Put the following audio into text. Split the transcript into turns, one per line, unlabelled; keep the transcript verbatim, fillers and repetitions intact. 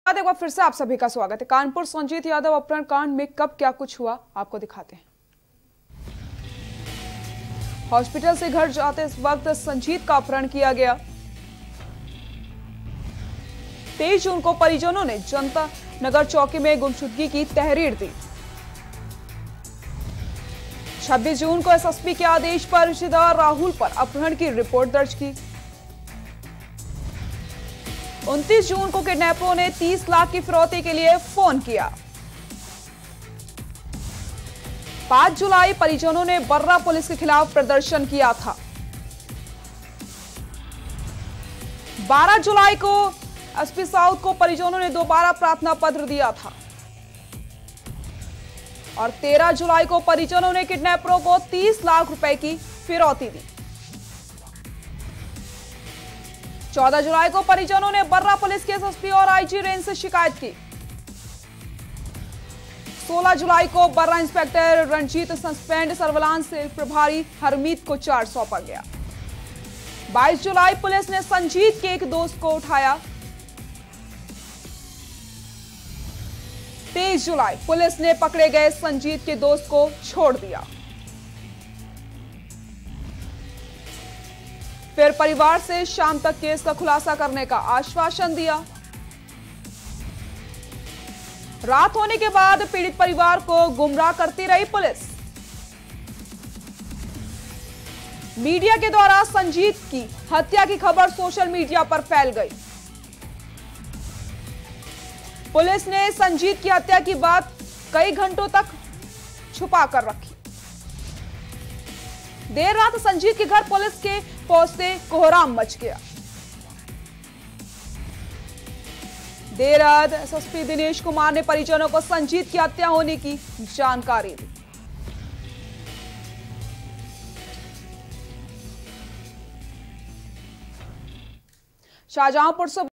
एक बार फिर से आप सभी का स्वागत है। कानपुर संजीत यादव अपहरण कांड में कब क्या कुछ हुआ आपको दिखाते हैं। हॉस्पिटल से घर जाते इस वक्त संजीत का अपहरण किया गया। तेईस जून को परिजनों ने जनता नगर चौकी में गुमशुदगी की तहरीर दी। छब्बीस जून को एसएसपी के आदेश पर रिश्तेदार राहुल पर अपहरण की रिपोर्ट दर्ज की। उनतीस जून को किडनैपरों ने तीस लाख की फिरौती के लिए फोन किया। पांच जुलाई परिजनों ने बर्रा पुलिस के खिलाफ प्रदर्शन किया था। बारह जुलाई को एसपी साउथ को परिजनों ने दोबारा प्रार्थना पत्र दिया था और तेरह जुलाई को परिजनों ने किडनैपरों को तीस लाख रुपए की फिरौती दी। चौदह जुलाई को परिजनों ने बर्रा पुलिस के एसएसपी और आईजी रेंज से शिकायत की। सोलह जुलाई को Barra inspector Ranjit suspend, surveillance से प्रभारी हरमीत को चार्ज सौंपा गया। बाईस जुलाई पुलिस ने संजीत के एक दोस्त को उठाया। तेईस जुलाई पुलिस ने पकड़े गए संजीत के दोस्त को छोड़ दिया। फिर परिवार से शाम तक केस का खुलासा करने का आश्वासन दिया। रात होने के बाद पीड़ित परिवार को गुमराह करती रही पुलिस। मीडिया के द्वारा संजीत की हत्या की खबर सोशल मीडिया पर फैल गई। पुलिस ने संजीत की हत्या की बात कई घंटों तक छुपा कर रखी। देर रात संजीत के घर पुलिस के पहुंचते कोहराम मच गया। देर रात एसएसपी दिनेश कुमार ने परिजनों को संजीत की हत्या होने की जानकारी दी। शाहजहांपुर से